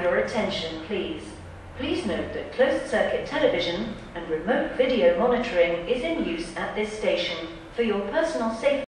your attention, please. Please note that closed-circuit television and remote video monitoring is in use at this station. For your personal safety,